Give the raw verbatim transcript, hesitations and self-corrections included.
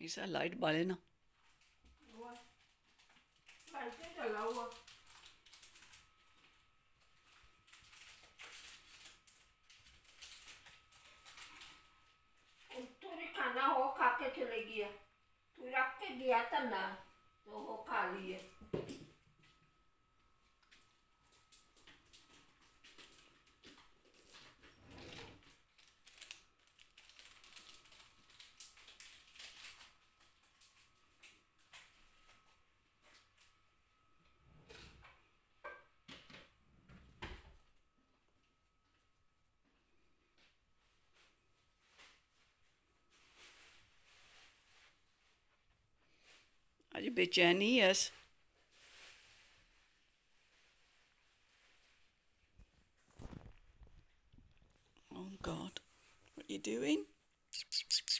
इसे लाइट बाले ना लाइट चला हुआ तू खाना हो खा के चले गया तू रख के गया था ना तो वो खा लिए आज बेचैनी yes Oh God, what are you doing?